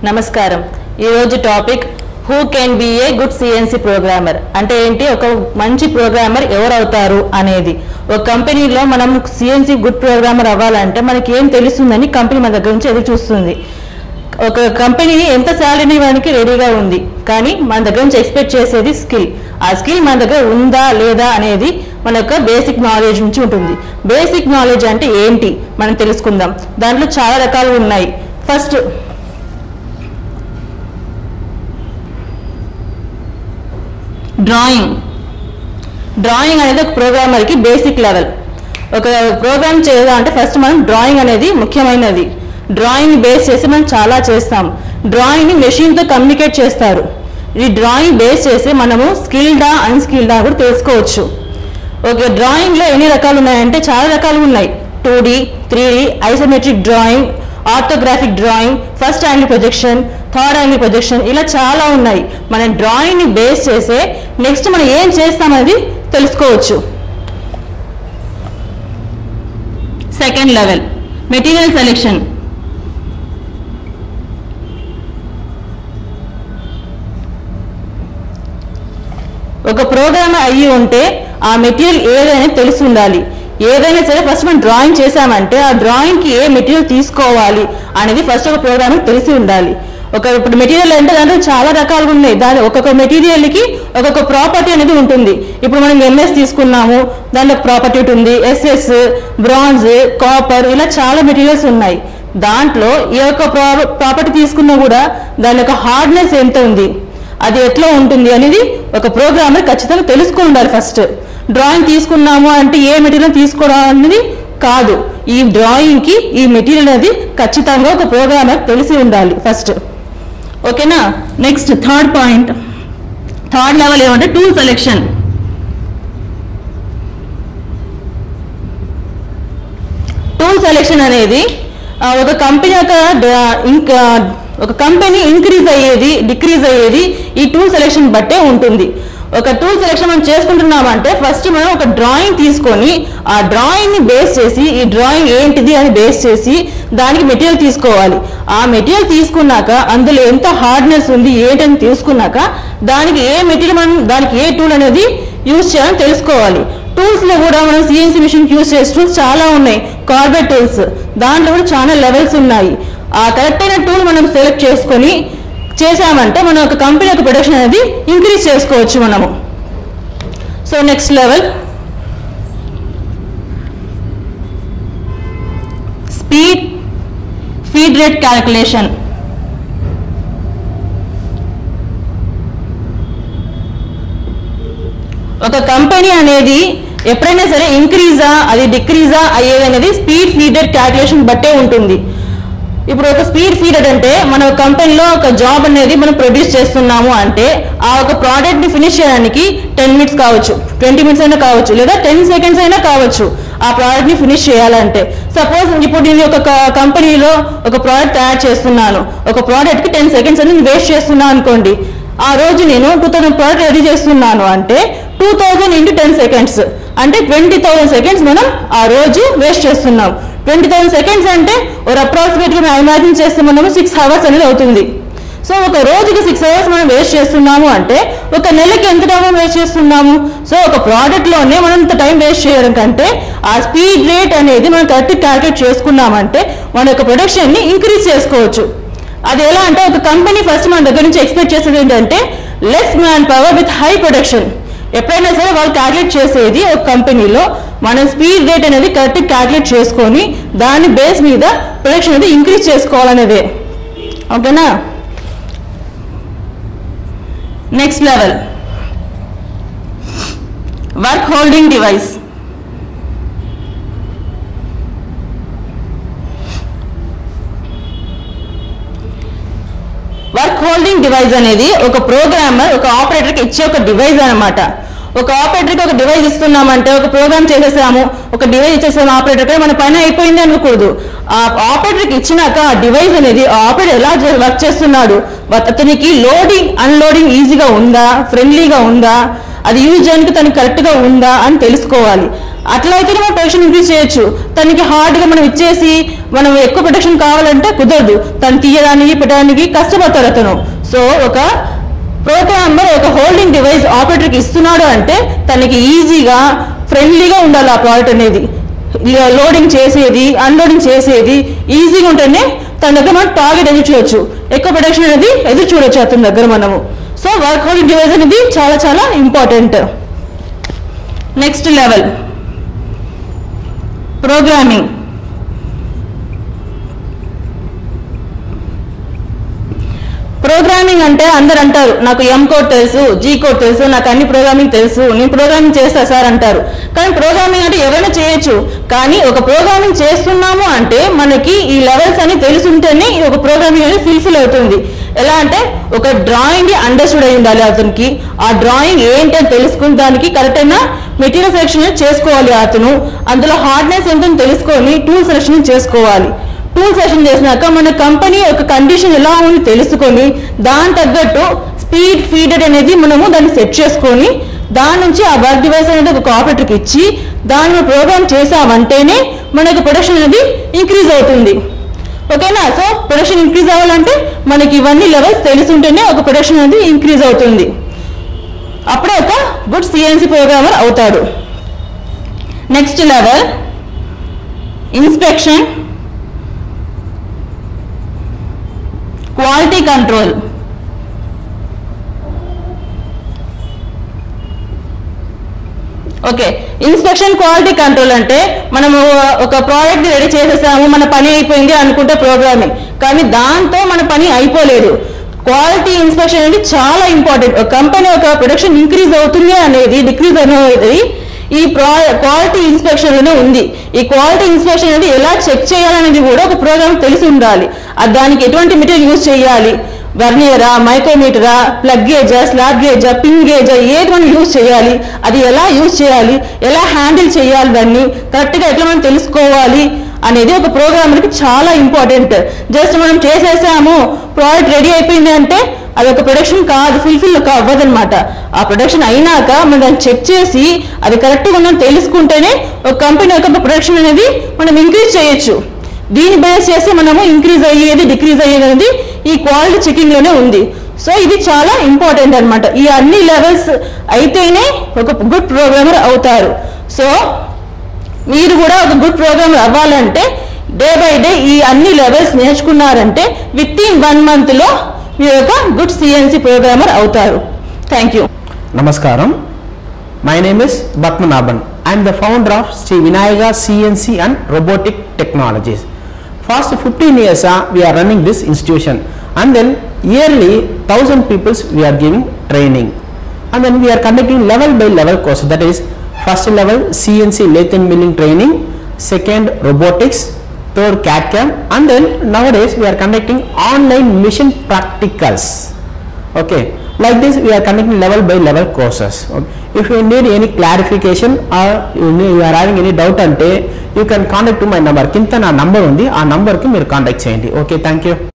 నమస్కారం ఈ రోజు topic who can be a good CNC programmer అంటే ఏంటి ఒక మంచి ప్రోగ్రామర్ ఎవరు అవుతారు అనేది ఒక కంపెనీలో మనం సిఎన్సి గుడ్ ప్రోగ్రామర్ అవ్వాలంటే మనకి ఏం తెలుస్తుందని కంపెనీ మన దగ్గర నుంచి ఎదురు చూస్తుంది ఒక కంపెనీ ఎంత సాలరీ ఇవ్వడానికి రెడీగా ఉంది కానీ మన దగ్గర నుంచి ఎక్స్పెక్ట్ చేసేది స్కిల్ ఆ స్కిల్ మన దగ్గర ఉందా లేదా అనేది మన యొక్క బేసిక్ నాలెడ్జ్ నుంచి ఉంటుంది బేసిక్ నాలెడ్జ్ అంటే ఏంటి మనం తెలుసుకుందాం దాంట్లో చాలా రకాలు ఉన్నాయి ఫస్ట్ డ్రాయింగ్ అనేది ఒక ప్రోగ్రామర్కి బేసిక్ లెవెల్ ఒక ప్రోగ్రామ్ చేయాలంటే ఫస్ట్ మనం డ్రాయింగ్ అనేది ముఖ్యమైనది డ్రాయింగ్ బేస్ చేసి మనం చాలా చేస్తాం డ్రాయింగ్ని మెషిన్తో కమ్యూనికేట్ చేస్తారు ఈ డ్రాయింగ్ బేస్ చేసి మనము స్కిల్డా అన్స్కిల్డా కూడా తెలుసుకోవచ్చు ఒక డ్రాయింగ్లో ఎన్ని రకాలు ఉన్నాయంటే చాలా రకాలు ఉన్నాయి 2D 3D isometric drawing orthographic drawing first angle projection third angle projection ఇలా చాలా ఉన్నాయి మన డ్రాయింగ్ని బేస్ చేసే నెక్స్ట్ మనం ఏం చేస్తామనేది తెలుసుకోవచ్చు సెకండ్ లెవెల్ మెటీరియల్ సెలెక్షన్ ఒక ప్రోగ్రామ్ అయ్యి ఉంటే ఆ మెటీరియల్ ఏదైనా తెలిసి ఉండాలి ఏదైనా సరే ఫస్ట్ మనం డ్రాయింగ్ చేసామంటే ఆ డ్రాయింగ్కి ఏ మెటీరియల్ తీసుకోవాలి అనేది ఫస్ట్ ఒక ప్రోగ్రామ్ తెలిసి ఉండాలి ఇప్పుడు మెటీరియల్ అంటే దాంట్లో చాలా రకాలుగా ఉన్నాయి దాని ఒక్కొక్క మెటీరియల్కి ఒక్కొక్క ప్రాపర్టీ అనేది ఉంటుంది ఇప్పుడు మనం ఎంఎస్ తీసుకున్నాము దాంట్లో ప్రాపర్టీ ఉంటుంది ఎస్ఎస్ బ్రాంజ్ కాపర్ ఇలా చాలా మెటీరియల్స్ ఉన్నాయి దాంట్లో ఏ ఒక్క ప్రాపర్టీ తీసుకున్నా కూడా దాని యొక్క హార్డ్నెస్ ఎంత ఉంది అది ఎట్లా ఉంటుంది అనేది ఒక ప్రోగ్రామర్ ఖచ్చితంగా తెలుసుకుని ఉండాలి ఫస్ట్ డ్రాయింగ్ తీసుకున్నాము అంటే ఏ మెటీరియల్ తీసుకోవడం అనేది కాదు ఈ డ్రాయింగ్కి ఈ మెటీరియల్ అనేది ఖచ్చితంగా ఒక ప్రోగ్రామర్ తెలిసి ఉండాలి ఫస్ట్ ఓకేనా నెక్స్ట్ థర్డ్ లెవెల్ ఏమంటే టూల్ సెలెక్షన్ అనేది ఒక కంపెనీ ఒక కంపెనీ ఇంక్రీజ్ అయ్యేది డిక్రీజ్ అయ్యేది ఈ టూల్ సెలెక్షన్ బట్టే ఉంటుంది ఒక టూల్ సెలెక్షన్ మనం చేసుకుంటున్నామంటే ఫస్ట్ మనం ఒక డ్రాయింగ్ తీసుకొని ఆ డ్రాయింగ్ని బేస్ చేసి ఈ డ్రాయింగ్ ఏంటిది అని బేస్ చేసి దానికి మెటీరియల్ తీసుకోవాలి ఆ మెటీరియల్ తీసుకున్నాక అందులో ఎంత హార్డ్నెస్ ఉంది ఏంటని తీసుకున్నాక దానికి ఏ మెటీరియల్ మనం దానికి ఏ టూల్ అనేది యూజ్ చేయాలని తెలుసుకోవాలి టూల్స్లో కూడా మనం సిఎన్సి మిషన్ యూజ్ చేసే టూల్స్ చాలా ఉన్నాయి కార్బెట్ టూల్స్ దాంట్లో కూడా చాలా లెవెల్స్ ఉన్నాయి ఆ కరెక్ట్ అయిన టూల్ మనం సెలెక్ట్ చేసుకొని చేసామంటే మనం ఒక కంపెనీ యొక్క ప్రొడక్షన్ అనేది ఇంక్రీజ్ చేసుకోవచ్చు మనము so next level feed rate calculation ఒక కంపెనీ అనేది ఎప్పుడైనా సరే ఇంక్రీజా అది డిక్రీజా అయ్యేది అనేది ఫీడ్ రేట్ క్యాలిక్యులేషన్ బట్టే ఉంటుంది ఇప్పుడు ఒక స్పీడ్ ఫీడర్ అంటే మన కంపెనీలో ఒక జాబ్ అనేది మనం ప్రొడ్యూస్ చేస్తున్నాము అంటే ఆ ఒక ప్రోడక్ట్ని ఫినిష్ చేయడానికి 10 మినిట్స్ కావచ్చు 20 మినిట్స్ అయినా కావచ్చు లేదా 10 సెకండ్స్ అయినా కావచ్చు ఆ ప్రోడక్ట్ని ఫినిష్ చేయాలంటే సపోజ్ ఇప్పుడు నేను ఒక కంపెనీలో ఒక ప్రోడక్ట్ తయారు చేస్తున్నాను ఒక ప్రోడక్ట్కి 10 సెకండ్స్ అనేది వేస్ట్ చేస్తున్నాను అనుకోండి ఆ రోజు నేను 2000 ప్రోడక్ట్ రెడీ చేస్తున్నాను అంటే 2000 into 10 సెకండ్స్ అంటే 20,000 సెకండ్స్ మనం ఆ రోజు వేస్ట్ చేస్తున్నాం 20,000 సెకండ్స్ అంటే ఒక అప్రాక్సిమేట్గా మనం ఇమాజిన్ చేస్తే మనము 6 అవర్స్ అనేది అవుతుంది సో ఒక రోజుకి 6 అవర్స్ మనం వేస్ట్ చేస్తున్నాము అంటే ఒక నెలకి ఎంత టైం వేస్ట్ చేస్తున్నాము సో ఒక ప్రోడక్ట్లోనే మనం ఇంత టైం వేస్ట్ చేయడం కంటే ఆ స్పీడ్ రేట్ అనేది మనం కరెక్ట్ క్యాల్కులేట్ చేసుకున్నామంటే మన యొక్క ప్రొడక్షన్ని ఇంక్రీజ్ చేసుకోవచ్చు అది ఎలా అంటే ఒక కంపెనీ ఫస్ట్ మన దగ్గర నుంచి ఎక్స్పెక్ట్ చేసేది ఏంటంటే less man power with high production ఎప్పుడైనా సరే వాళ్ళు క్యాల్కులేట్ చేసేది ఒక కంపెనీలో మనం స్పీడ్ రేట్ అనేది కరెక్ట్ క్యాల్కులేట్ చేసుకొని దాని బేస్ మీద ప్రొడక్షన్ అనేది ఇంక్రీజ్ చేసుకోవాలనేదే ఓకేనా next level work holding device work holding device అనేది ఒక ప్రోగ్రామర్ ఒక ఆపరేటర్కి ఇచ్చే ఒక డివైస్ అనమాట ఒక ఆపరేటర్కి ఒక డివైస్ ఇస్తున్నామంటే ఒక ప్రోగ్రామ్ చేసేసాము ఒక డివైస్ ఇచ్చేసాము ఆపరేటర్కి మన పని అయిపోయింది అనకూడదు ఆ ఆపరేటర్కి ఇచ్చినాక ఆ డివైస్ అనేది ఆ ఆపరేటర్ ఎలా వర్క్ చేస్తున్నాడు అతనికి లోడింగ్ అన్లోడింగ్ ఈజీగా ఉందా ఫ్రెండ్లీగా ఉందా అది యూజ్ చేయడానికి తనకి కరెక్ట్గా ఉందా అని తెలుసుకోవాలి అట్లా అయితేనే మనం ప్రొడక్షన్ ఇంక్రీజ్ చేయొచ్చు. తనకి హార్డ్గా మనం ఇచ్చేసి మనం ఎక్కువ ప్రొడక్షన్ కావాలంటే కుదరదు. తను తీయడానికి పెట్టడానికి కష్టపడతారు అతను. సో ఒక ప్రోగ్రామర్ ఒక హోల్డింగ్ డివైస్ ఆపరేటర్కి ఇస్తున్నాడు అంటే తనకి ఈజీగా ఫ్రెండ్లీగా ఉండాలి ఆ ప్రోడక్ట్ అనేది. లోడింగ్ చేసేది అన్లోడింగ్ చేసేది ఈజీగా ఉంటేనే తన దగ్గర మనం టార్గెట్ ఎదురు చూడొచ్చు, ఎక్కువ ప్రొడక్షన్ అనేది ఎదురు చూడొచ్చు అతని దగ్గర మనము. సో వర్క్ హోల్డింగ్ డివైస్ అనేది చాలా చాలా important. Next level programming. Programming అంటే అందరు అంటారు నాకు ఎం కోడ్ తెలుసు, జీ కోడ్ తెలుసు, నాకు అన్ని ప్రోగ్రామింగ్ తెలుసు, నేను ప్రోగ్రామింగ్ చేస్తా సార్ అంటారు. కానీ ప్రోగ్రామింగ్ అంటే ఎవరైనా చేయొచ్చు. కానీ ఒక ప్రోగ్రామింగ్ చేస్తున్నాము అంటే మనకి ఈ లెవెల్స్ అని తెలుసుంటేనే ఒక ప్రోగ్రామింగ్ అనేది ఫుల్ఫిల్ అవుతుంది. ఎలా అంటే ఒక డ్రాయింగ్ అండర్స్టూడ్ అయి ఉండాలి అతనికి. ఆ డ్రాయింగ్ ఏంటి అని తెలుసుకుని దానికి కరెక్ట్ అయిన మెటీరియల్ సెలెక్షన్ చేసుకోవాలి అతను. అందులో హార్డ్నెస్ ఏంటని తెలుసుకొని టూల్ సెలెక్షన్ చేసుకోవాలి. టూల్ సెలెక్షన్ చేసినాక మన కంపెనీ యొక్క కండిషన్ ఎలా ఉంది తెలుసుకొని దాని తగ్గట్టు స్పీడ్ ఫీడర్ అనేది మనము దాన్ని సెట్ చేసుకొని దాని నుంచి ఆ వర్క్ డివైస్ అనేది ఒక ఆపరేటర్కి ఇచ్చి దాన్ని ప్రోగ్రామ్ చేసామంటేనే మనకు ప్రొడక్షన్ అనేది ఇంక్రీజ్ అవుతుంది. ఓకేనా? సో ప్రొడక్షన్ ఇంక్రీజ్ అవ్వాలంటే మనకి ఇవన్నీ లెవెల్స్ తెలుసుంటేనే ఒక ప్రొడక్షన్ అనేది ఇంక్రీజ్ అవుతుంది. అప్పుడే ఒక గుడ్ సిఎన్సి ప్రోగ్రామర్ అవుతాడు. Next level inspection, quality control. Okay, inspection quality control అంటే మనము ఒక ప్రోడక్ట్ రెడీ చేసేసాము, మన పని అయిపోయింది అనుకుంటే ప్రోగ్రామింగ్, కానీ దాంతో మన పని అయిపోలేదు. క్వాలిటీ ఇన్స్పెక్షన్ అనేది చాలా ఇంపార్టెంట్. ఒక కంపెనీ ఒక ప్రొడక్షన్ ఇంక్రీజ్ అవుతుంది అనేది డిక్రీజ్ అనేది ఈ క్వాలిటీ ఇన్స్పెక్షన్ లోనే ఉంది. ఈ క్వాలిటీ ఇన్స్పెక్షన్ అనేది ఎలా చెక్ చేయాలనేది కూడా ఒక ప్రోగ్రామ్ తెలిసి ఉండాలి. దానికి ఎటువంటి మెటీరియల్ యూజ్ చేయాలి, వర్నియరా, మైక్రోమీటరా, ప్లగ్ గేజా, స్లాబ్ గేజా, పిన్ గేజా, ఏది మనం యూజ్ చేయాలి, అది ఎలా యూజ్ చేయాలి, ఎలా హ్యాండిల్ చేయాలి, దాన్ని కరెక్ట్గా ఎట్లా మనం తెలుసుకోవాలి అనేది ఒక ప్రోగ్రామర్కి చాలా ఇంపార్టెంట్. జస్ట్ మనం చేసేసాము ప్రోడక్ట్ రెడీ అయిపోయింది అంటే అది ఒక ప్రొడక్షన్ కాదు, ఫుల్ఫిల్ అవ్వదనమాట. ఆ ప్రొడక్షన్ అయినాక మనం దాన్ని చెక్ చేసి అది కరెక్ట్గా ఉందని తెలుసుకుంటేనే ఒక కంపెనీ యొక్క ప్రొడక్షన్ అనేది మనం ఇంక్రీజ్ చేయొచ్చు. దీన్ని బేస్ చేసి మనము ఇంక్రీజ్ అయ్యేది డిక్రీజ్ అయ్యేది అనేది ఈ క్వాలిటీ చెకింగ్ లోనే ఉంది. సో ఇది చాలా ఇంపార్టెంట్ అనమాట. ఈ అన్ని లెవెల్స్ అయితేనే ఒక గుడ్ ప్రోగ్రామర్ అవుతారు. సో మీరు కూడా ఒక గుడ్ ప్రోగ్రామర్ అవ్వాలంటే డే బై డే ఈ అన్ని లెవెల్స్ నేర్చుకున్నారంటే విత్ ఇన్ 1 month లో మీరు ఒక గుడ్ సిఎన్సి ప్రోగ్రామర్ అవుతారు. Thank you. నమస్కారం. My name is Batmanabhan. I am the founder of Sri Vinayaka CNC and Robotic Technologies. First 15 years we are running this institution, and then yearly 1000 people we are giving training, and then we are conducting level by level courses. That is, first level CNC lathe and milling training, second robotics, third CAD/CAM, and then nowadays we are conducting online mission practicals. Okay, like this we are conducting level by level courses. Okay. If you need any clarification or you are having any doubt ante, you can contact to my number. Kinta na number undi, aa number ki meer contact cheyandi. Okay, thank you.